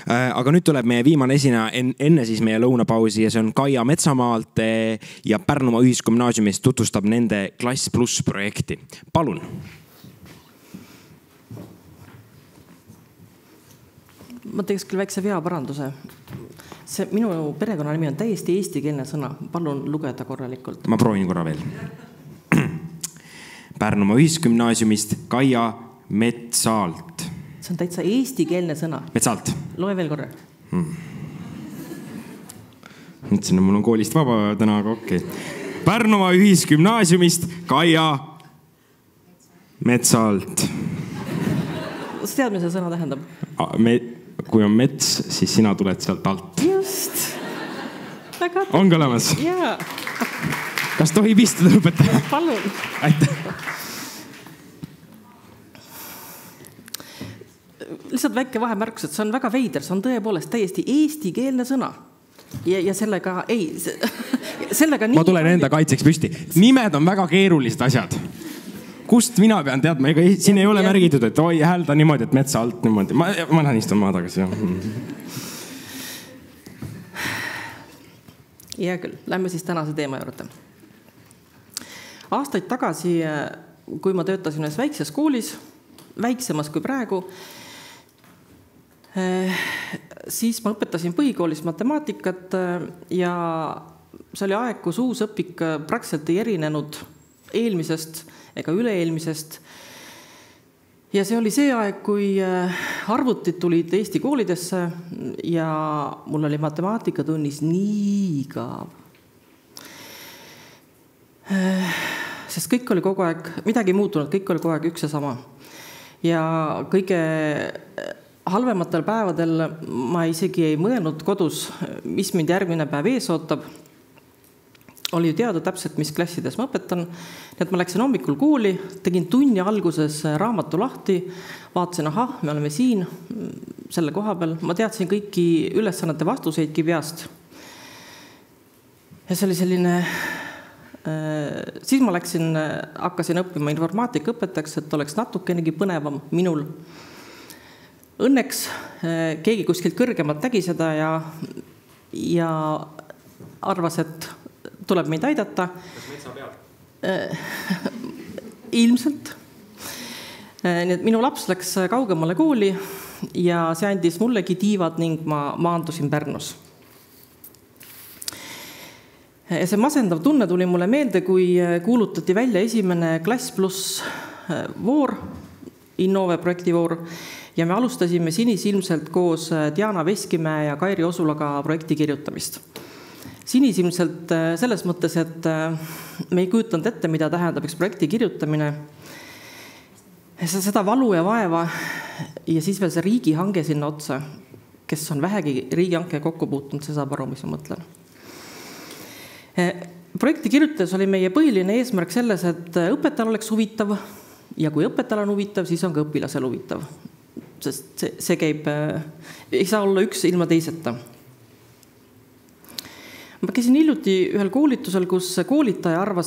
Aga nüüd tuleb meie viimane esineja enne siis meie lõunapausi ja see on Kaia Metsamaalt ja Pärnumaa Ühisgümnaasiumist tutvustab nende Klass Pluss projekti. Palun! Ma teeks küll väikse veaparanduse. See minu perekonnanimi on täiesti eestikeelne sõna. Palun lugeda korralikult. Ma proovin korra veel. Pärnumaa Ühisgümnaasiumist Kaia Metsalt. See on täitsa eestikeelne sõna. Metsalt. Loe veel korra. Mõtlesin, mul on koolist vaba täna, aga okei. Pärnumaa Ühisgümnaasiumist Kaia Metsalt. Sa tead, mis see sõna tähendab? Kui on mets, siis sina tuled sealt alt. Just. Väga on ka olemas? Jaa. Kas tohib istuda õpetaja? Palun. Aitäh. Lihtsalt väike vahemärkus, et see on väga veider. See on tõepoolest täiesti eestikeelne sõna. Ja sellega ei... Ma tulen enda kaitseks püsti. Nimed on väga keerulised asjad. Kust mina pean teadma? Siin ei ole märgitud, et oi, häälda niimoodi, et metsa alt niimoodi. Ma lähen istun maa tagasi. Hea küll, lähme siis tänase teema juurde. Aastaid tagasi, kui ma töötasin ühes väikses koolis, väiksemas kui praegu, siis ma õpetasin põhikoolis matemaatikat ja see oli aeg, kus uus õpik praktiliselt ei erinenud eelmisest ega üle-eelmisest. Ja see oli see aeg, kui arvutid tulid Eesti koolidesse ja mul oli matemaatikatunnis nii igav. Sest kõik oli kogu aeg, midagi muutunud, kõik oli kogu aeg üks ja sama. Ja kõige halvematel päevadel ma isegi ei mõelnud kodus, mis mind järgmine päev ees ootab. Oli ju teada täpselt, mis klassides ma õpetan. Nii et ma läksin hommikul kooli, tegin tunni alguses raamatu lahti, vaatasin, me oleme siin, selle koha peal. Ma teadsin kõiki ülesannete vastuseidki peast. Ja see oli selline... Siis ma hakkasin õppima informaatika õpetajaks, et oleks natukenegi põnevam minul. Õnneks keegi kuskilt kõrgemalt nägi seda ja arvas, et tuleb meid aidata. Kas metsa peal? Ilmselt. Nii et minu laps läks kaugemale kooli ja see andis mullegi tiivad ning ma maandusin Pärnus. Ja see masendav tunne tuli mulle meelde, kui kuulutati välja esimene Klass Pluss voor, Innove projektivoor, ja me alustasime sinisilmselt koos Diana Veskimäe ja Kairi Osulaga projekti kirjutamist. Sinisilmselt selles mõttes, et me ei kujutanud ette, mida tähendab üks projekti kirjutamine. Seda valu ja vaeva ja siis veel see riigihange sinna otsa, kes on vähegi riigihanke kokku puutunud, see saab aru, mis ma mõtlen. Projekti kirjutades oli meie põhiline eesmärk selles, et õpetajal oleks huvitav ja kui õpetajal on huvitav, siis on ka õpilasel huvitav. Sest see käib, ei saa olla üks ilma teiseta. Ma käisin hiljuti ühel koolitusel, kus koolitaja arvas,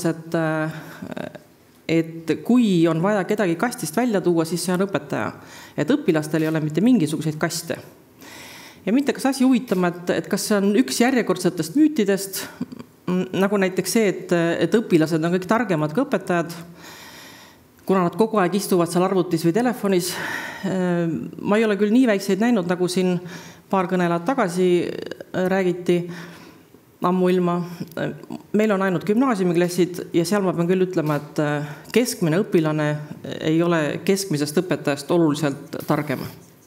et kui on vaja kedagi kastist välja tuua, siis see on õpetaja. Et õpilastel ei ole mitte mingisuguseid kaste. Ja mind hakkas asi huvitama, et kas see on üks järjekordsetest müütidest, nagu näiteks see, et õpilased on kõik targemad kui õpetajad, kuna nad kogu aeg istuvad seal arvutis või telefonis. Ma ei ole küll nii väikseid näinud, nagu siin paar kõnelad tagasi räägiti, ammu ilma. Meil on ainult gümnaasiumiklassid ja seal ma pean küll ütlema, et keskmine õpilane ei ole keskmisest õpetajast oluliselt targem.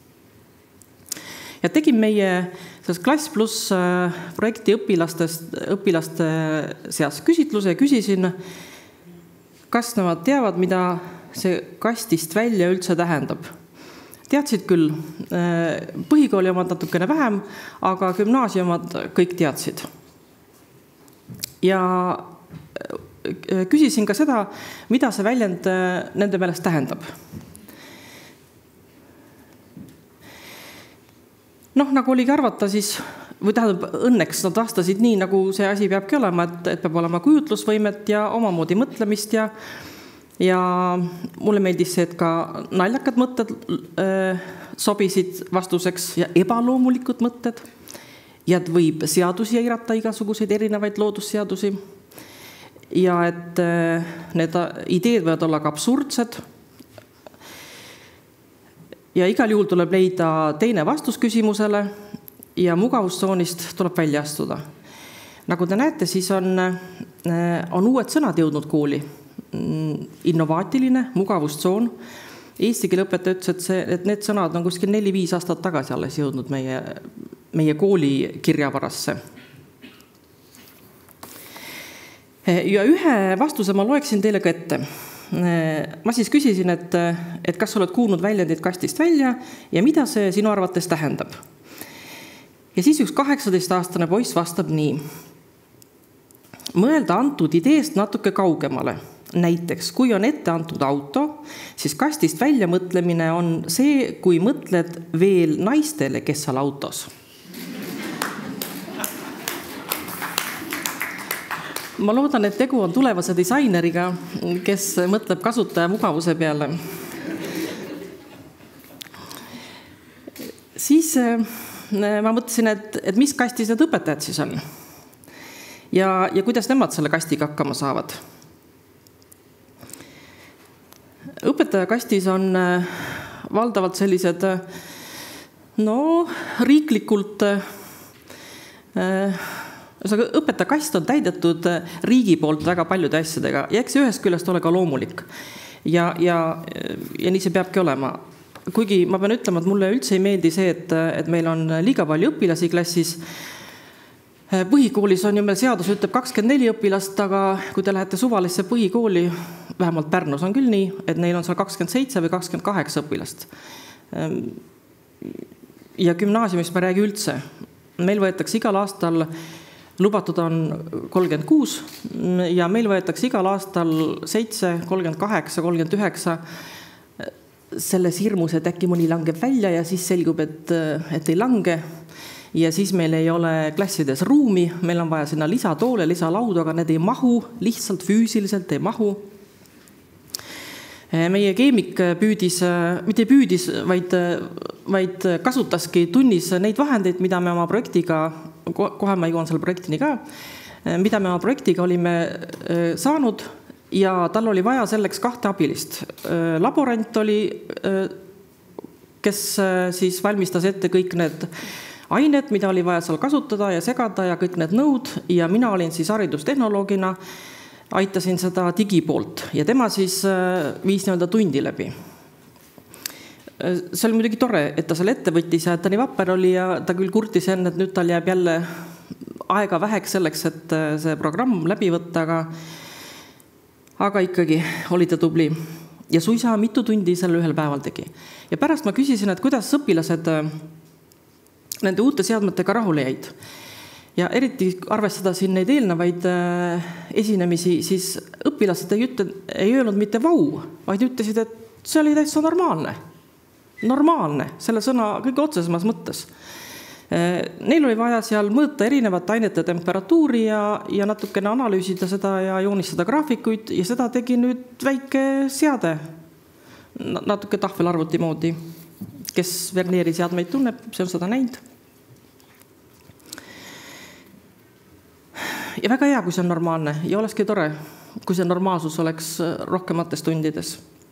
Ja tegin meie Klass Pluss projekti õpilaste seas küsitluse ja küsisin, kas nemad teavad, mida see kastist välja üldse tähendab. Teadsid küll, põhikooli omad natukene vähem, aga gümnaasiumad kõik teadsid. Ja küsisin ka seda, mida see väljend nende meelest tähendab. Nagu oligi arvata, siis, või tähendab, õnneks nad vastasid nii, nagu see asi peabki olema, et peab olema kujutlusvõimet ja omamoodi mõtlemist ja Ja mulle meeldis see, et ka naljakad mõtted sobisid vastuseks ja ebaloomulikud mõtted. Ja et võib seadusi eirata, igasuguseid erinevaid loodusseadusi. Ja et need ideed võivad olla ka absurdsed. Ja igal juhul tuleb leida teine vastus küsimusele ja mugavustsoonist tuleb välja astuda. Nagu te näete, siis on uued sõnad jõudnud kooli. Innovaatiline, mugavustsoon. Eesti keele õpetaja ütles, et need sõnad on kuskil 4-5 aastat tagasi alles jõudnud meie kooli kirjavarasse. Ja ühe vastuse ma loeksin teile ka ette. Ma siis küsisin, et kas oled kuulnud väljendit kastist välja ja mida see sinu arvates tähendab. Ja siis üks 18-aastane poiss vastab nii. Mõelda antud ideest natuke kaugemale. Näiteks, kui on ette antud auto, siis kastist välja mõtlemine on see, kui mõtled veel naistele, kes seal autos. Ma loodan, et tegu on tulevase disaineriga, kes mõtleb kasutaja mugavuse peale. Siis ma mõtlesin, et mis kastis need õpetajad siis on ja kuidas nemad selle kastiga hakkama saavad. Õpetaja kastis on valdavalt sellised riiklikult õpetaja kast on täidetud riigi poolt väga paljude asjadega ja eks ühest küljest ole ka loomulik ja nii see peabki olema. Kuigi ma pean ütlema, et mulle üldse ei meeldi see, et meil on liiga palju õpilasi klassis. Põhikoolis on ju meil seadus ütleb 24 õpilast, aga kui te lähete suvalisse põhikooli, vähemalt Pärnus on küll nii, et neil on seal 27 või 28 õpilast. Ja gümnaasiumist ma räägi üldse. Meil võetakse igal aastal, lubatud on 36 ja meil võetakse igal aastal 7, 38, 39 selles hirmus, et äkki mõni langeb välja ja siis selgub, et ei lange. Ja siis meil ei ole klassides ruumi, meil on vaja sinna lisatoole, lisalaudu, aga need ei mahu, lihtsalt füüsiliselt ei mahu. Meie keemik mitte püüdis, vaid kasutaski tunnis neid vahendeid, mida me oma projektiga, kohe ma jõuan selle projektini ka, mida me oma projektiga olime saanud ja tal oli vaja selleks 2 abilist. Laborant oli, kes siis valmistas ette kõik need ained, mida oli vaja seal kasutada ja segada ja kõik need nõud ja mina olin siis haridustehnoloogina, aitasin seda digipoolt ja tema siis viis tundi läbi. See oli muidugi tore, et ta seal ette võttis ja et ta nii vapper oli ja ta küll kurtis enne, et nüüd tal jääb jälle aega väheks selleks, et see programm läbi võtta, aga ikkagi oli ta tubli ja suisa mitu tundi selle ühel päeval tegi. Ja pärast ma küsisin, et kuidas õpilased nende uute seadmetega rahule jäid. Ja eriti arvestada siin neid eelnevaid esinemisi, siis õpilased ei öelnud mitte vau, vaid ütlesid, et see oli täitsa normaalne. Normaalne, selle sõna kõige otsesemas mõttes. Neil oli vaja seal mõõta erinevate ainete temperatuuri ja natukene analüüsida seda ja joonistada graafikuid ja seda tegi nüüd väike seade, natuke tahvelarvuti moodi. Kes Vernieri seadmeid tunneb, see on seda näinud. Ja väga hea, kui see on normaalne ja olekski tore, kui see normaalsus oleks rohkemates tundides.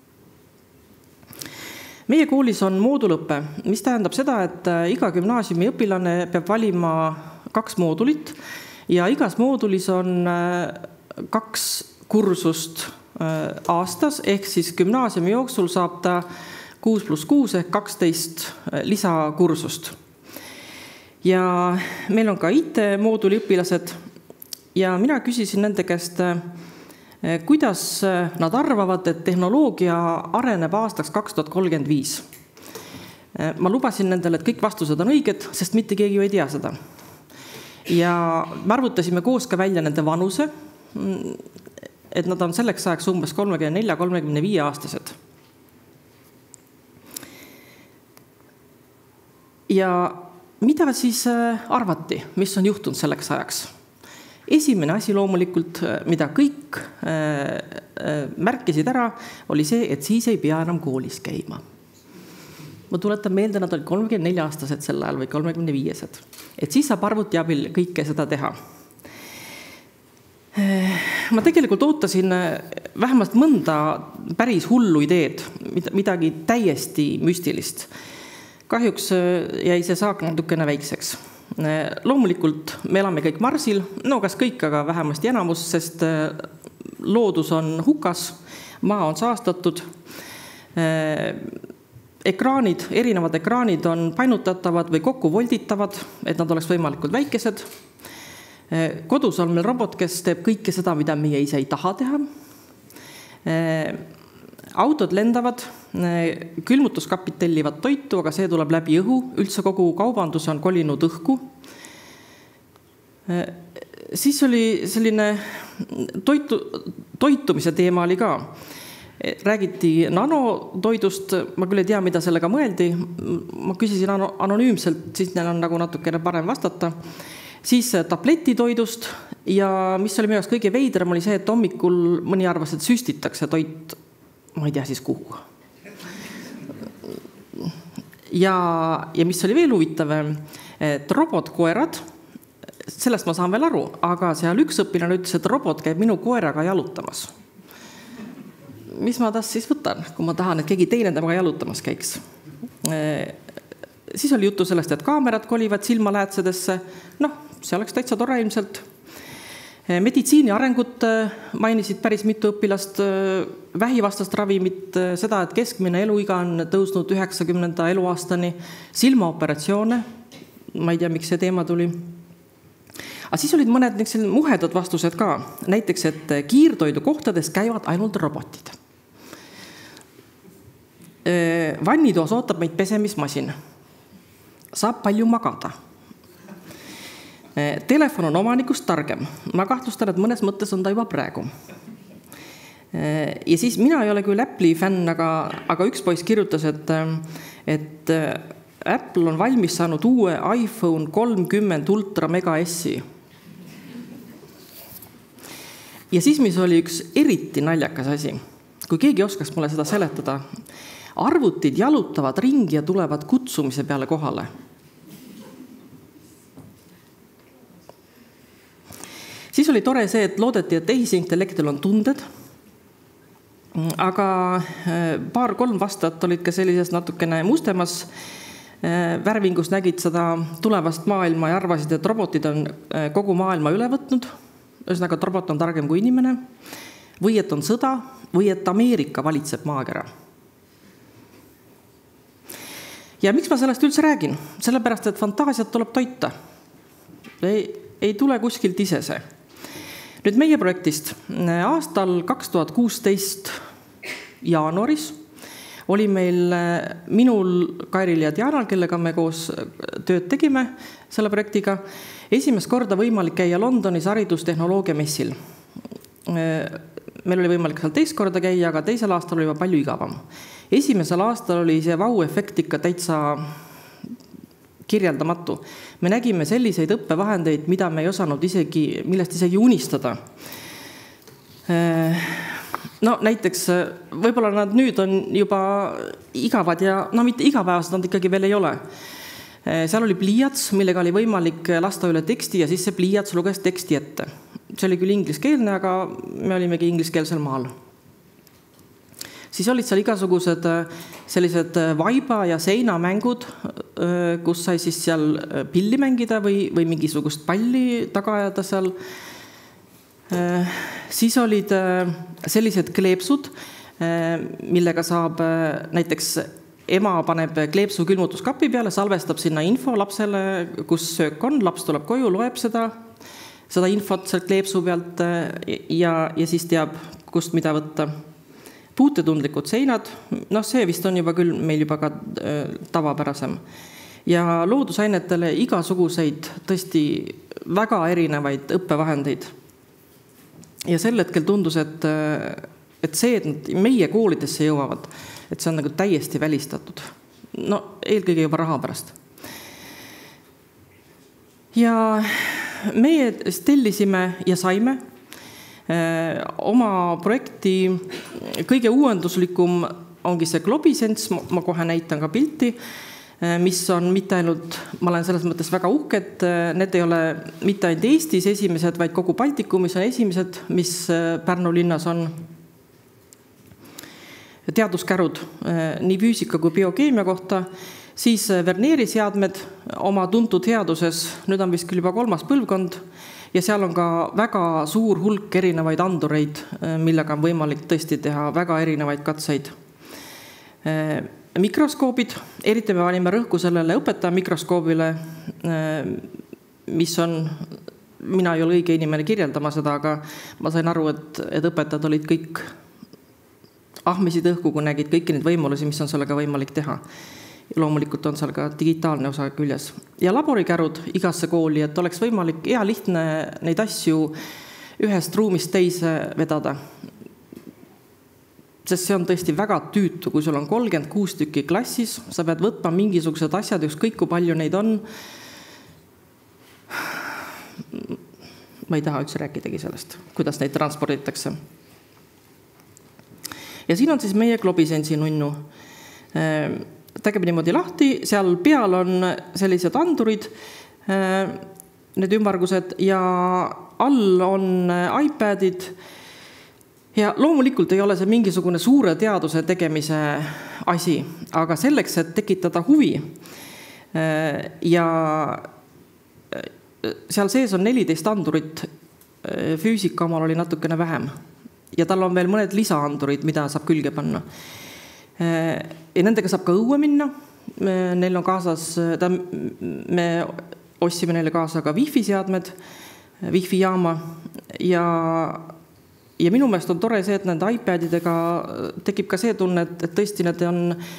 Meie koolis on moodulõppe, mis tähendab seda, et iga gümnaasiumi õpilane peab valima 2 moodulit ja igas moodulis on 2 kursust aastas, ehk siis gümnaasiumi jooksul saab ta 6+6 ehk 12 lisakursust. Ja meil on ka IT-mooduli õpilased ja mina küsisin nende käest, kuidas nad arvavad, et tehnoloogia areneb aastaks 2035. Ma lubasin nendele, et kõik vastused on õiged, sest mitte keegi ju ei tea seda. Ja me arvutasime koos ka välja nende vanuse, et nad on selleks ajaks umbes 34-35 aastased. Ja mida siis arvati, mis on juhtunud selleks ajaks? Esimene asi loomulikult, mida kõik märkisid ära, oli see, et siis ei pea enam koolis käima. Ma tuletan meelde, nad olid 34-aastased sel ajal või 35-sed. Et siis saab arvuti abil kõike seda teha. Ma tegelikult ootasin vähemalt mõnda päris hullu ideed, midagi täiesti müstilist. Kahjuks jäi see saak natukene väikseks. Loomulikult me elame kõik Marsil, no kas kõik, aga vähemasti enamus, sest loodus on hukas, maa on saastatud, erinevad ekraanid on painutatavad või kokku volditavad, et nad oleks võimalikult väikesed. Kodus on meil robot, kes teeb kõike seda, mida meie ise ei taha teha. Autod lendavad, külmutuskapid tellivad toitu, aga see tuleb läbi õhu. Üldse kogu kaubandus on kolinud õhku. Siis oli selline toitumise teema oli ka. Räägiti nanotoidust, ma küll ei tea, mida sellega mõeldi. Ma küsisin anonüümselt, siis neil on nagu natukene parem vastata. Siis tabletitoidust ja mis oli minu jaoks kõige veidram oli see, et hommikul mõni arvas, et süstitakse toit, ma ei tea siis kuhu. Ja mis oli veel huvitav, et robotkoerad, sellest ma saan veel aru, aga seal üks õpilane ütles, et robot käib minu koeraga jalutamas. Mis ma tast siis võtan, kui ma tahan, et keegi teine temaga jalutamas käiks? Siis oli juttu sellest, et kaamerad kolivad silmaläätsedesse. See oleks täitsa tore ilmselt. Meditsiini arengut mainisid päris mitu õpilast, vähivastast ravimit, seda, et keskmine eluiga on tõusnud 90. eluaastani, silmaoperatsioone, ma ei tea, miks see teema tuli. Aga siis olid mõned muhedad vastused ka, näiteks, et kiirtoidu kohtades käivad ainult robotid. Vannitoas ootab meid pesemismasin. Saab palju magada. Telefon on omanikust targem. Ma kahtlustan, et mõnes mõttes on ta juba praegu. Ja siis mina ei ole küll Apple'i fänn, aga üks poiss kirjutas, et Apple on valmis saanud uue iPhone 30 Ultra Mega S-i. Ja siis, mis oli üks eriti naljakas asi, kui keegi oskaks mulle seda seletada, arvutid jalutavad ringi ja tulevad kutsumise peale kohale. Siis oli tore see, et loodeti, et tehisintellektil on tunded, aga 2-3 vastajat olid ka sellises natukene mustemas värvingus, nägid seda tulevast maailma ja arvasid, et robotid on kogu maailma üle võtnud, ühesõnaga, et robot on targem kui inimene, või et on sõda, või et Ameerika valitseb maakera. Ja miks ma sellest üldse räägin? Sellepärast, et fantaasiat tuleb toita. Ei tule kuskilt ise see. Nüüd meie projektist aastal 2016 jaanuaris oli meil minul, Kairil ja Dianal, kellega me koos tööd tegime selle projektiga, esimest korda võimalik käia Londonis haridustehnoloogia messil. Meil oli võimalik seal teist korda käia, aga teisel aastal oli juba palju igavam. Esimesel aastal oli see vau-efekt ikka täitsa kirjeldamatu. Me nägime selliseid õppevahendeid, mida me ei osanud millest isegi unistada. Näiteks, võib-olla nad nüüd on juba igavad ja mitte igapäevased nad ikkagi veel ei ole. Seal oli pliiats, millega oli võimalik lasta üle teksti ja siis see pliiats luges teksti ette. See oli küll ingliskeelne, aga me olimegi ingliskeelsel maal. Siis olid seal igasugused sellised vaiba ja seinamängud, kus sai siis seal pilli mängida või mingisugust palli taga ajada seal. Siis olid sellised kleepsud, millega saab näiteks ema paneb kleepsu külmutuskapi peale, salvestab sinna info lapsele, kus söök on, laps tuleb koju, loeb seda infot seal kleepsu pealt ja siis teab, kust mida võtta. Puutetundlikud seinad, see vist on juba küll meil juba ka tavapärasem. Ja loodusainetele igasuguseid tõesti väga erinevaid õppevahendeid. Ja sel hetkel tundus, et see, et meie koolidesse jõuavad, et see on nagu täiesti välistatud. Eelkõige juba raha pärast. Ja meie tellisime ja saime oma projekti kõige uuenduslikum ongi see Globisens, ma kohe näitan ka pilti, mis on mitte ainult, ma olen selles mõttes väga uhke, et need ei ole mitte ainult Eestis esimesed, vaid kogu Baltikumis on esimesed, mis Pärnu linnas on. Teaduskärud nii füüsika kui biokeemia kohta, siis Verneeri seadmed oma tuntud headuses, nüüd on vist küll juba 3. põlvkond, ja seal on ka väga suur hulk erinevaid andureid, millega on võimalik tõesti teha väga erinevaid katseid. Mikroskoobid, eriti me panime rõhku sellele õpetaja mikroskoobile, mis on, mina ei ole õige inimene kirjeldama seda, aga ma sain aru, et õpetajad olid kõik ahmisid õhku, kui nägid kõiki neid võimalusi, mis on sellega võimalik teha. Loomulikult on seal ka digitaalne osa küljes. Ja laborikärud igasse kooli, et oleks võimalik hea lihtne neid asju ühest ruumist teise vedada. Sest see on tõesti väga tüütu, kui sul on 36 tükki klassis, sa pead võtma mingisugused asjad, ükskõik kui palju neid on. Ma ei taha üldse rääkidagi sellest, kuidas neid transporditakse. Ja siin on siis meie Globisensi nunnu. Tegeme niimoodi lahti, seal peal on sellised andurid, need ümmargused, ja all on iPadid. Ja loomulikult ei ole see mingisugune suure teaduse tegemise asi, aga selleks, et tekitada huvi. Ja seal sees on 14 andurit, füüsika omal oli natukene vähem. Ja tal on veel mõned lisaandurid, mida saab külge panna. Ja nendega saab ka õue minna. Neil on kaasas, me ostsime neile kaasa ka Wi-Fi seadmed, Wi-Fi jaama. Ja minu meelest on tore see, et nende iPadidega tekib ka see tunne, et tõesti need on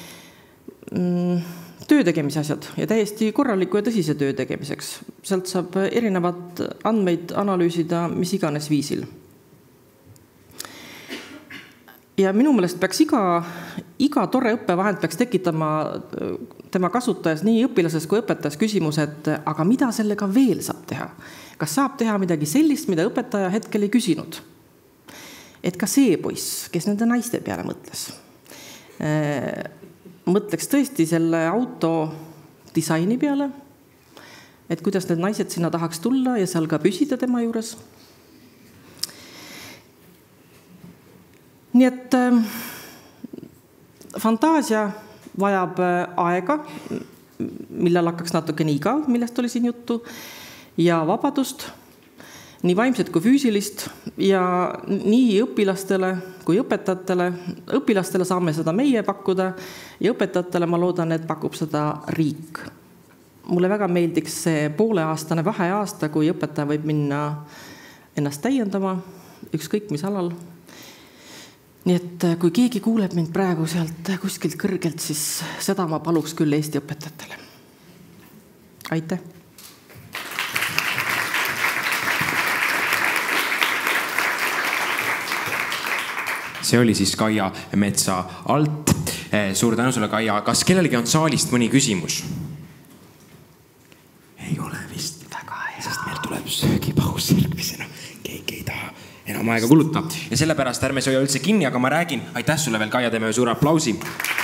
töö tegemise asjad ja täiesti korraliku ja tõsise töö tegemiseks. Sealt saab erinevad andmeid analüüsida mis iganes viisil. Ja minu meelest peaks iga tore õppevahend peaks tekitama tema kasutajas nii õpilases kui õpetajas küsimus, et aga mida sellega veel saab teha? Kas saab teha midagi sellist, mida õpetaja hetkel ei küsinud? Et ka see poiss, kes nende naiste peale mõtles, mõtleks tõesti selle auto disaini peale, et kuidas need naised sinna tahaks tulla ja seal ka püsida tema juures. Nii et fantaasia vajab aega, millal hakkaks natuke niiga, millest oli siin juttu, ja vabadust, nii vaimset kui füüsilist, ja nii õpilastele kui õpetajatele. Õpilastele saame seda meie pakkuda ja õpetajatele ma loodan, et pakub seda riik. Mulle väga meeldiks see pooleaastane vaheaasta, kui õpetaja võib minna ennast täiendama, ükskõik mis alal. Nii et kui keegi kuuleb mind praegu sealt kuskilt kõrgelt, siis seda ma paluks küll Eesti õpetajatele. Aitäh! See oli siis Kaia Metsa alt. Suur tänu sulle, Kaia. Kas kellelgi on saalist mõni küsimus? Ei ole vist. Väga hea. Sest meil tuleb söögipaus järgmisena. Keegi ei taha enam aega kuluta. Ja sellepärast ärme sööja üldse kinni, aga ma räägin. Aitäh sulle veel, Kaia, teeme suure aplausi.